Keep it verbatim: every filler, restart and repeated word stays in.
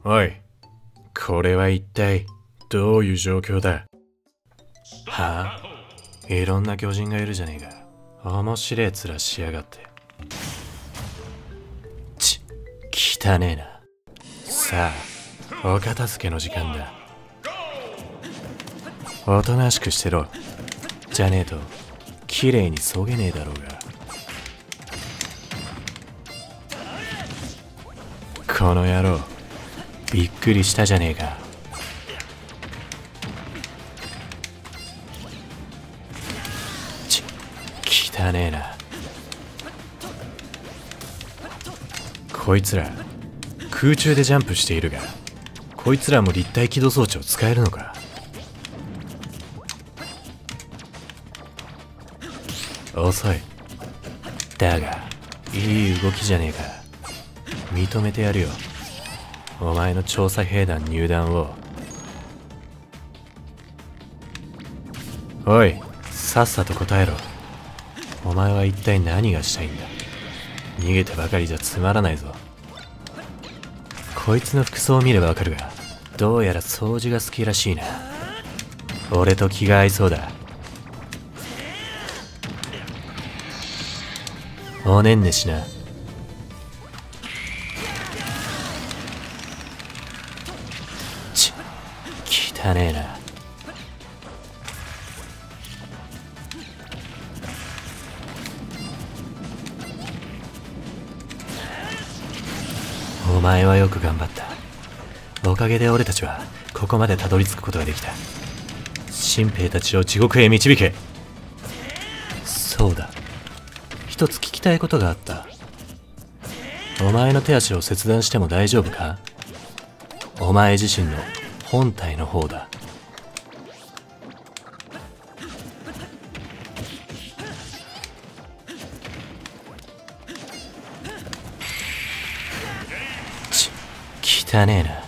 おい、これは一体どういう状況だ？はあ？いろんな巨人がいるじゃねえか。面白え面しやがって。ち、汚ねえな。さあ、お片付けの時間だ。おとなしくしてろ。じゃねえと綺麗にそげねえだろうが。この野郎、びっくりしたじゃねえか。ち、汚ねえな。こいつら空中でジャンプしているが、こいつらも立体起動装置を使えるのか？遅い。だがいい動きじゃねえか。認めてやるよ、お前の調査兵団入団を。おい、さっさと答えろ。お前は一体何がしたいんだ？逃げてばかりじゃつまらないぞ。こいつの服装を見ればわかるが、どうやら掃除が好きらしいな。俺と気が合いそうだ。おねんねしな。ち、汚ねえな。お前はよく頑張った。おかげで俺たちはここまでたどり着くことができた。新兵たちを地獄へ導け。そうだ、一つ聞きたいことがあった。お前の手足を切断しても大丈夫か？お前自身の本体の方だ。ち、汚ねえな。